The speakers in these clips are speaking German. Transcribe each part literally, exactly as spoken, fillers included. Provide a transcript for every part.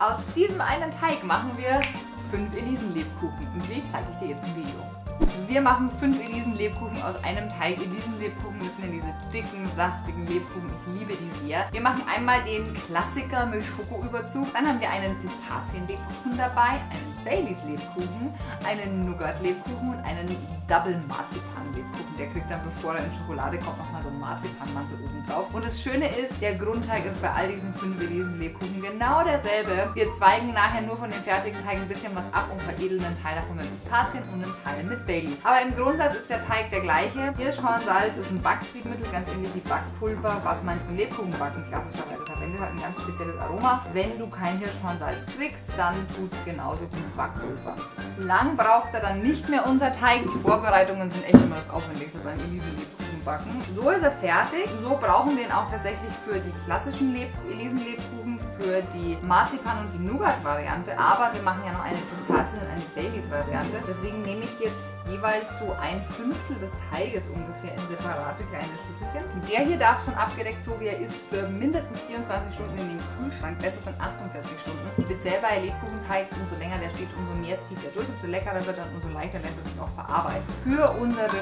Aus diesem einen Teig machen wir fünf Elisenlebkuchen. Und wie zeige ich dir jetzt im Video. Wir machen fünf Elisenlebkuchen aus einem Teig. Elisenlebkuchen, das sind ja diese dicken, saftigen Lebkuchen. Ich liebe die sehr. Wir machen einmal den Klassiker mit Schokoüberzug. Dann haben wir einen Pistazienlebkuchen dabei, einen Baileys-Lebkuchen, einen Nougat-Lebkuchen und einen Double Marzipan-Lebkuchen. Der kriegt dann, bevor er in Schokolade kommt, nochmal so einen Marzipanmantel oben drauf. Und das Schöne ist, der Grundteig ist bei all diesen fünf Elisenlebkuchen genau derselbe. Wir zweigen nachher nur von dem fertigen Teig ein bisschen was ab und veredeln einen Teil davon mit Pistazien und einen Teil mit Baileys. Aber im Grundsatz ist der Teig der gleiche. Hirschhornsalz ist ein Backtriebmittel, ganz ähnlich wie Backpulver, was man zum Lebkuchenbacken klassischerweise verwendet, hat ein ganz spezielles Aroma. Wenn du kein Hirschhornsalz kriegst, dann tut es genauso wie mit Backpulver. Lang braucht er dann nicht mehr unser Teig. Die Vorbereitungen sind echt immer das Aufwendigste beim Elisenlebkuchenbacken. So ist er fertig. So brauchen wir ihn auch tatsächlich für die klassischen Elisenlebkuchen, für die Marzipan- und die Nougat-Variante. Aber wir machen ja noch eine Pistazien- und eine Baileys-Variante. Deswegen nehme ich jetzt jeweils so ein Fünftel des Teiges ungefähr in separate kleine Schüsselchen. Der hier darf schon abgedeckt, so wie er ist, für mindestens vierundzwanzig Stunden in den Kühlschrank. Besser sind achtundvierzig Stunden. Speziell bei Lebkuchenteig, umso länger der steht, umso mehr zieht er durch. Umso leckerer wird er und umso leichter lässt er sich auch verarbeiten. Für unsere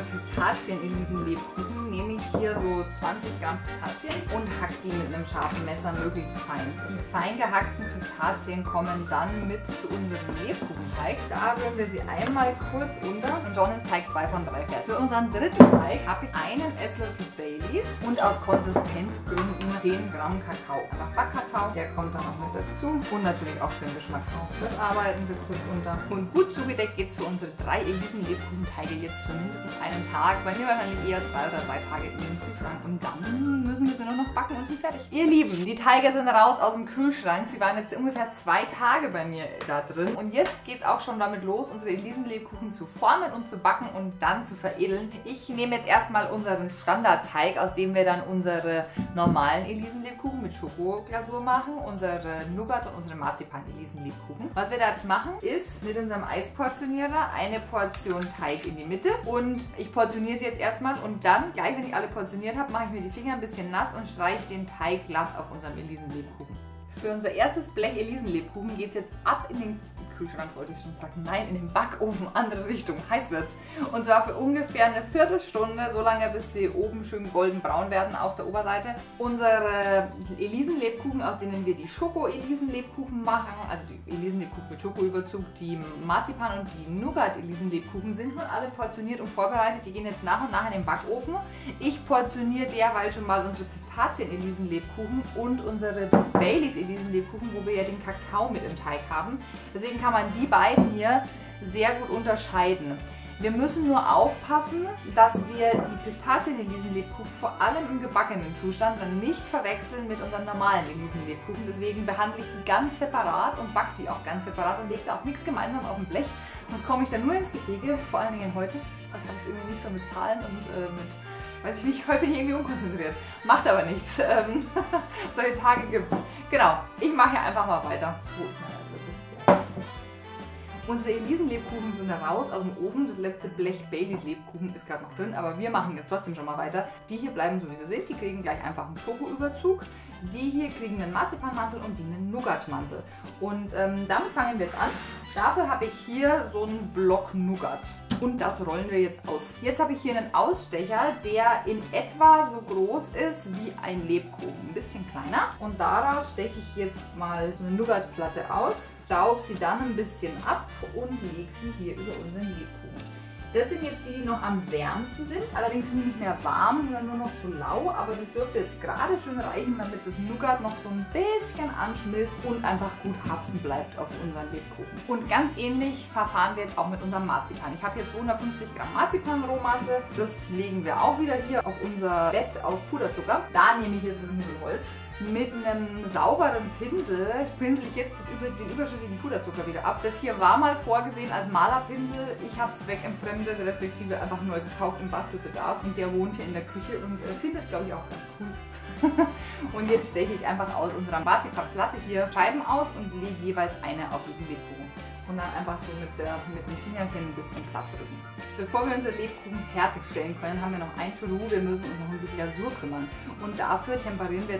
Pistazien-Elisen-Lebkuchen nehme ich hier so zwanzig Gramm Pistazien und hack die mit einem scharfen Messer möglichst fein. Die fein gehackten Pistazien kommen dann mit zu unserem Lebkuchenteig. Da rühren wir sie einmal kurz unter und schon ist Teig zwei von drei fertig. Für unseren dritten Teig habe ich einen Esslöffel Baileys und aus Konsistenzgründen zehn Gramm Kakao. Einfach Backkakao, der kommt dann auch mit dazu und natürlich auch für den Geschmack drauf. Das arbeiten wir kurz unter. Und gut zugedeckt geht es für unsere drei Elisen-Lebkuchenteige jetzt für mindestens einen Tag. Bei mir wahrscheinlich eher zwei oder drei Tage in den Kühlschrank und dann müssen wir sie nur noch backen und sind fertig. Ihr Lieben, die Teige sind raus aus dem Kühlschrank. Sie waren jetzt ungefähr zwei Tage bei mir da drin und jetzt geht es auch schon damit los, unsere Elisenlebkuchen zu formen und zu backen und dann zu veredeln. Ich nehme jetzt erstmal unseren Standardteig, aus dem wir dann unsere normalen Elisenlebkuchen mit Schokoglasur machen, unsere Nougat und unsere Marzipan-Elisenlebkuchen. Was wir da jetzt machen, ist mit unserem Eisportionierer eine Portion Teig in die Mitte und ich portioniere sie jetzt erstmal und dann, gleich wenn ich alle portioniert habe, mache ich mir die Finger ein bisschen nass und streiche den Teig glatt auf unserem Elisenlebkuchen. Für unser erstes Blech Elisenlebkuchen geht es jetzt ab in den Kühlschrank, wollte ich schon sagen. Nein, in den Backofen, andere Richtung, heiß wird's. Und zwar für ungefähr eine Viertelstunde, so lange bis sie oben schön goldenbraun werden auf der Oberseite. Unsere Elisenlebkuchen, aus denen wir die Schoko-Elisenlebkuchen machen, also die Elisenlebkuchen mit Schokoüberzug, die Marzipan- und die Nougat-Elisenlebkuchen sind schon alle portioniert und vorbereitet. Die gehen jetzt nach und nach in den Backofen. Ich portioniere derweil schon mal unsere Pistazien-Elisenlebkuchen und unsere Baileys-Elisenlebkuchen, wo wir ja den Kakao mit im Teig haben. Deswegen kann man die beiden hier sehr gut unterscheiden. Wir müssen nur aufpassen, dass wir die Pistazien-Elisenlebkuchen vor allem im gebackenen Zustand dann nicht verwechseln mit unseren normalen Elisenlebkuchen. Deswegen behandle ich die ganz separat und backe die auch ganz separat und lege da auch nichts gemeinsam auf dem Blech. Sonst komme ich dann nur ins Gehege, vor allen Dingen heute. Ich habe es irgendwie nicht so mit Zahlen und äh, mit, weiß ich nicht, heute bin ich irgendwie unkonzentriert. Macht aber nichts. Ähm, solche Tage gibt's. Genau, ich mache hier einfach mal weiter. Wo ist mein Eiswürfel? Unsere Elisenlebkuchen sind raus aus dem Ofen. Das letzte Blech Baileys Lebkuchen ist gerade noch drin, aber wir machen jetzt trotzdem schon mal weiter. Die hier bleiben so wie sie sind. Die kriegen gleich einfach einen Schokoüberzug. Die hier kriegen einen Marzipanmantel und die einen Nougatmantel. Und ähm, damit fangen wir jetzt an. Dafür habe ich hier so einen Block Nougat. Und das rollen wir jetzt aus. Jetzt habe ich hier einen Ausstecher, der in etwa so groß ist wie ein Lebkuchen. Ein bisschen kleiner. Und daraus steche ich jetzt mal eine Nougatplatte aus, staub sie dann ein bisschen ab und lege sie hier über unseren Lebkuchen. Das sind jetzt die, die noch am wärmsten sind. Allerdings sind die nicht mehr warm, sondern nur noch so lau. Aber das dürfte jetzt gerade schön reichen, damit das Nougat noch so ein bisschen anschmilzt und einfach gut haften bleibt auf unseren Lebkuchen. Und ganz ähnlich verfahren wir jetzt auch mit unserem Marzipan. Ich habe hier zweihundertfünfzig Gramm Marzipan-Rohmasse. Das legen wir auch wieder hier auf unser Bett aus Puderzucker. Da nehme ich jetzt das Nudelholz. Mit einem sauberen Pinsel pinsel ich jetzt das über, den überschüssigen Puderzucker wieder ab. Das hier war mal vorgesehen als Malerpinsel. Ich habe es zweckentfremdet, respektive einfach nur gekauft im Bastelbedarf. Und der wohnt hier in der Küche und äh, findet es, glaube ich, auch ganz cool. Und jetzt steche ich einfach aus unserer Marzipanplatte hier Scheiben aus und lege jeweils eine auf jeden Lebkuchen. Und dann einfach so mit, der, mit dem Fingerchen ein bisschen platt drücken. Bevor wir unsere Lebkuchen fertigstellen können, haben wir noch ein To-Do. Wir müssen uns noch um die Glasur kümmern. Und dafür temperieren wir jetzt als allererstes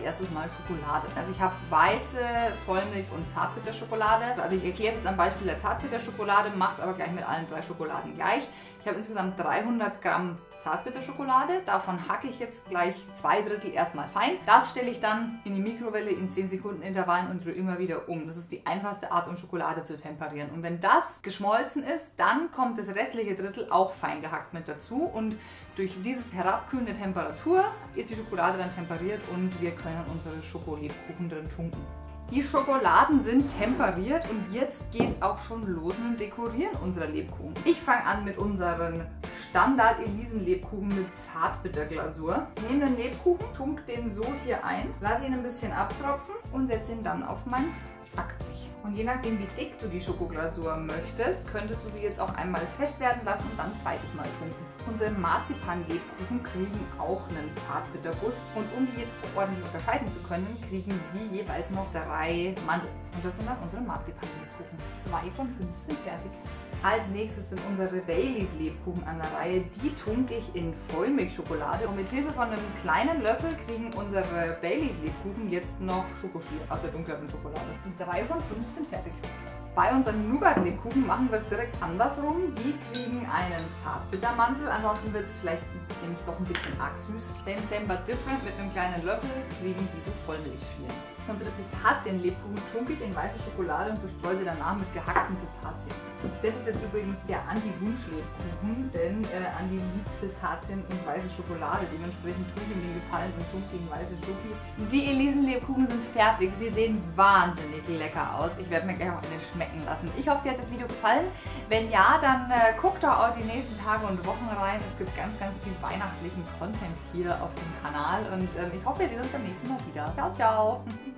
allererstes mal Schokolade. Also ich habe weiße Vollmilch- und Zartbitterschokolade. Also ich erkläre es am Beispiel der Zartbitterschokolade, mache es aber gleich mit allen drei Schokoladen gleich. Ich habe insgesamt dreihundert Gramm Zartbitterschokolade. Davon hacke ich jetzt gleich zwei Drittel erstmal fein. Das stelle ich dann in die Mikrowelle in zehn Sekunden Intervallen und rühre immer wieder um. Das ist die einfachste Art, um Schokolade zu temperieren. Und wenn das geschmolzen ist, dann kommt das restliche Drittel auch fein gehackt mit dazu. Und durch dieses herabkühlende Temperatur ist die Schokolade dann temperiert und wir können unsere Schokolebkuchen drin tunken. Die Schokoladen sind temperiert und jetzt geht es auch schon los mit dem Dekorieren unserer Lebkuchen. Ich fange an mit unseren Standard-Elisen-Lebkuchen mit Zartbitterglasur. Ich nehme den Lebkuchen, tunke den so hier ein, lasse ihn ein bisschen abtropfen und setze ihn dann auf mein Backblech. Und je nachdem, wie dick du die Schokoglasur möchtest, könntest du sie jetzt auch einmal fest werden lassen und dann ein zweites Mal tunken. Unsere Marzipan-Lebkuchen kriegen auch einen Zartbitterguss und um die jetzt ordentlich unterscheiden zu können, kriegen die jeweils noch drei Mandel. Und das sind dann unsere Marzipan-Lebkuchen. Zwei von fünf sind fertig. Als nächstes sind unsere Baileys Lebkuchen an der Reihe. Die tunke ich in Vollmilchschokolade und mit Hilfe von einem kleinen Löffel kriegen unsere Baileys Lebkuchen jetzt noch Schokoschlier aus der dunkleren Schokolade. Drei von fünf sind fertig. Bei unseren Nougat-Lebkuchen machen wir es direkt andersrum. Die kriegen einen Zartbittermantel, ansonsten wird es vielleicht nämlich doch ein bisschen arg süß. Same, same, but different. Mit einem kleinen Löffel kriegen diese Vollmilchschlieren. Unsere Pistazien-Lebkuchen tunke ich in weiße Schokolade und bestreue sie danach mit gehackten Pistazien. Das ist jetzt übrigens der Andi-Wunsch-Lebkuchen, denn äh, Andi liebt Pistazien und weiße Schokolade. Dementsprechend tue ich ihm den Gefallen und tunke ihn weiße Schoki. Die Elisen-Lebkuchen sind fertig. Sie sehen wahnsinnig lecker aus. Ich werde mir gleich auch eine schmecken lassen. Ich hoffe, dir hat das Video gefallen. Wenn ja, dann äh, guck doch auch die nächsten Tage und Wochen rein. Es gibt ganz, ganz viel weihnachtlichen Content hier auf dem Kanal und äh, ich hoffe, wir sehen uns beim nächsten Mal wieder. Ciao, ciao!